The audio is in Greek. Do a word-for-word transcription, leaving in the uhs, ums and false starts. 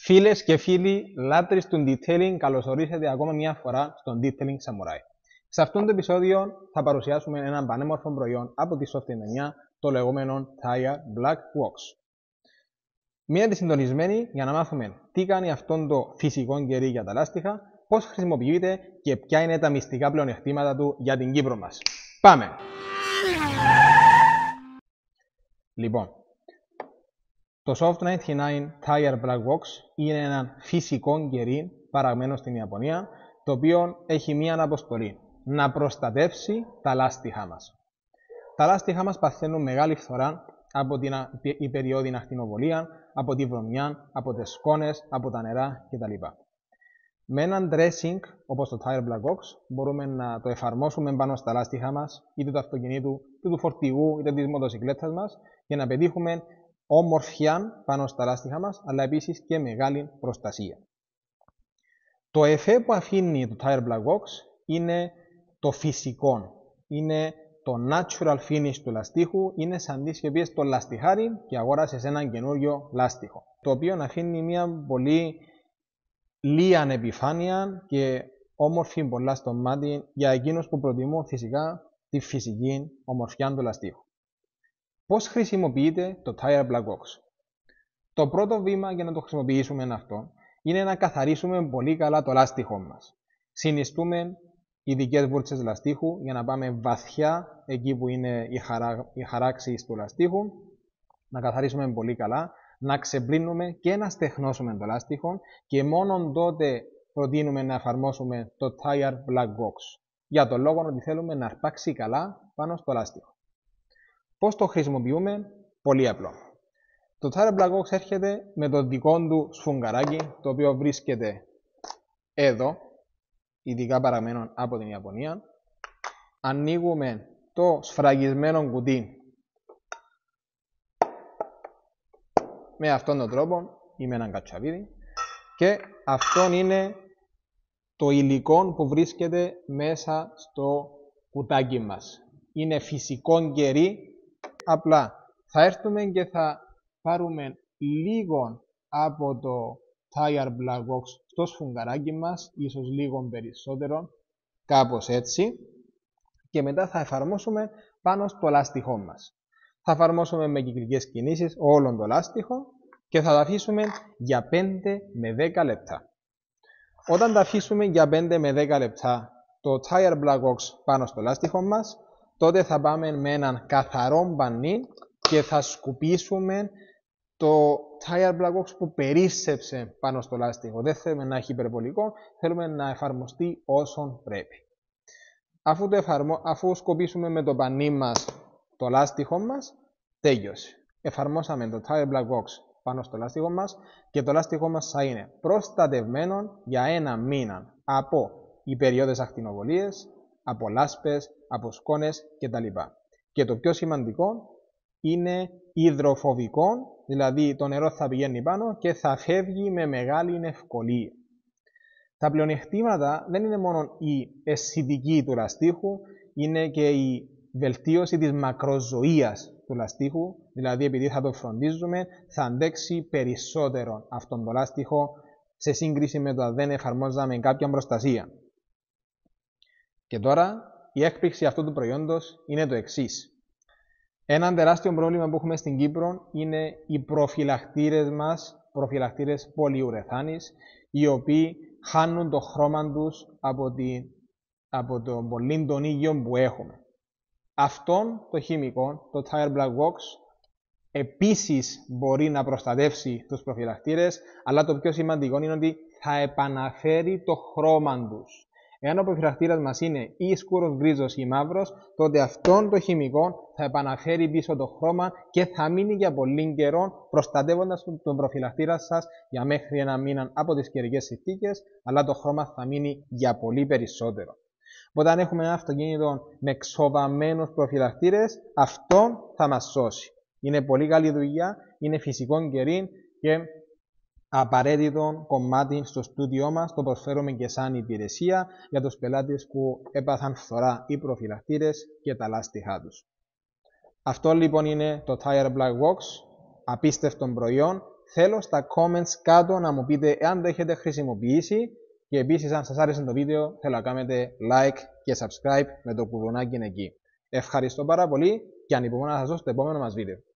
Φίλες και φίλοι, λάτρεις του detailing, καλώς ορίσατε ακόμα μια φορά στον Detailing Samurai. Σε αυτό το επεισόδιο θα παρουσιάσουμε έναν πανέμορφο προϊόν από τη Soft εννιά, το λεγόμενο Tire Black Wax. Μία συντονισμένη για να μάθουμε τι κάνει αυτό το φυσικό κερί για τα λάστιχα, πώς χρησιμοποιείται και ποια είναι τα μυστικά πλεονεκτήματα του για την Κύπρο μας. Πάμε! Λοιπόν, το Soft ενενήντα εννιά Tire Black Wax είναι ένα φυσικό κερί παραγμένο στην Ιαπωνία, το οποίο έχει μία αποστολή: να προστατεύσει τα λάστιχά μας. Τα λάστιχά μας παθαίνουν μεγάλη φθορά από την υπεριόδη ακτινοβολία, από τη βρωμιά, από τις σκόνες, από τα νερά κτλ. Με έναν dressing όπως το Tire Black Wax μπορούμε να το εφαρμόσουμε πάνω στα λάστιχά μας, είτε του αυτοκινήτου, είτε του φορτηγού, είτε της μοτοσυκλέτας μας, για να πετύχουμε ομορφιά πάνω στα λάστιχα μας, αλλά επίσης και μεγάλη προστασία. Το εφέ που αφήνει το Tire Black Wax είναι το φυσικό, είναι το natural finish του λαστίχου, είναι σαν τις και το λαστιχάρι και αγόρασες έναν καινούριο λάστιχο, το οποίο αφήνει μια πολύ λίαν επιφάνεια και όμορφη πολλά στο μάτι για εκείνους που προτιμούν φυσικά τη φυσική ομορφιά του λαστίχου. Πώς χρησιμοποιείται το Tire Black Wax? Το πρώτο βήμα για να το χρησιμοποιήσουμε αυτό είναι να καθαρίσουμε πολύ καλά το λάστιχο μας. Συνιστούμε ειδικές βούρτσες λαστίχου για να πάμε βαθιά εκεί που είναι οι, χαρά, οι χαράξεις του λαστίχου, να καθαρίσουμε πολύ καλά, να ξεπλύνουμε και να στεχνώσουμε το λάστιχο και μόνο τότε προτείνουμε να εφαρμόσουμε το Tire Black Wax, για τον λόγο ότι θέλουμε να αρπάξει καλά πάνω στο λάστιχο. Πώς το χρησιμοποιούμε? Πολύ απλό. Το Tire Black Wax έρχεται με το δικό του σφουγγαράκι, το οποίο βρίσκεται εδώ, ειδικά παραγμένο από την Ιαπωνία. Ανοίγουμε το σφραγισμένο κουτί με αυτόν τον τρόπο ή με έναν κατσαβίδι, και αυτό είναι το υλικό που βρίσκεται μέσα στο κουτάκι μας. Είναι φυσικό κερί. Απλά θα έρθουμε και θα πάρουμε λίγο από το Tire Black Wax στο σφουγγαράκι μας, ίσως λίγο περισσότερο, κάπως έτσι, και μετά θα εφαρμόσουμε πάνω στο λάστιχό μας. Θα εφαρμόσουμε με κυκλικές κινήσεις όλο το λάστιχο και θα τα αφήσουμε για πέντε με δέκα λεπτά. Όταν τα αφήσουμε για πέντε με δέκα λεπτά το Tire Black Wax πάνω στο λάστιχο μας, τότε θα πάμε με έναν καθαρό μπανί και θα σκουπίσουμε το Tire Black Wax που περίσσεψε πάνω στο λάστιχο. Δεν θέλουμε να έχει υπερβολικό, θέλουμε να εφαρμοστεί όσον πρέπει. Αφού, το εφαρμο... Αφού σκουπίσουμε με το μπανί μας το λάστιχο μας, τέλειωσε. Εφαρμόσαμε το Tire Black Wax πάνω στο λάστιχο μας και το λάστιχο μας θα είναι προστατευμένο για ένα μήνα από υπεριώδες ακτινοβολίες, από λάσπες, από σκόνες κτλ. Και το πιο σημαντικό είναι υδροφοβικό, δηλαδή το νερό θα πηγαίνει πάνω και θα φεύγει με μεγάλη ευκολία. Τα πλεονεκτήματα δεν είναι μόνο η αισθητική του λαστίχου, είναι και η βελτίωση της μακροζωίας του λαστίχου, δηλαδή επειδή θα το φροντίζουμε θα αντέξει περισσότερο αυτόν το λάστιχο σε σύγκριση με το αν δεν εφαρμόζαμε κάποια προστασία. Και τώρα η έκπληξη αυτού του προϊόντος είναι το εξής. Ένα τεράστιο πρόβλημα που έχουμε στην Κύπρο είναι οι προφυλακτήρες μας, προφυλακτήρες πολυουρεθάνης, οι οποίοι χάνουν το χρώμα τους από, τη, από το πολύ των ήγιων που έχουμε. Αυτό το χημικό, το Tire Black Wax, επίσης μπορεί να προστατεύσει τους προφυλακτήρες, αλλά το πιο σημαντικό είναι ότι θα επαναφέρει το χρώμα τους. Εάν ο προφυλακτήρας μας είναι ή σκούρος γκρίζος ή μαύρος, τότε αυτόν το χημικό θα επαναφέρει πίσω το χρώμα και θα μείνει για πολύ καιρό, προστατεύοντας τον προφυλακτήρα σας για μέχρι ένα μήνα από τις καιρικές συνθήκες, αλλά το χρώμα θα μείνει για πολύ περισσότερο. Οπότε αν έχουμε ένα αυτοκίνητο με ξοβαμμένους προφυλακτήρες, αυτό θα μας σώσει. Είναι πολύ καλή δουλειά, είναι φυσικό κερί και απαραίτητο κομμάτι στο στούντιό μας, το προσφέρουμε και σαν υπηρεσία για τους πελάτες που έπαθαν φθορά ή προφυλακτήρες και τα λάστιχά τους. Αυτό λοιπόν είναι το Tire Black Wax, απίστευτο προϊόν. θέλω στα comments κάτω να μου πείτε εάν το έχετε χρησιμοποιήσει και επίσης αν σας άρεσε το βίντεο θέλω να κάνετε like και subscribe με το κουδουνάκι εκεί. Ευχαριστώ πάρα πολύ και ανυπομονώ να σας δω στο επόμενο μας βίντεο.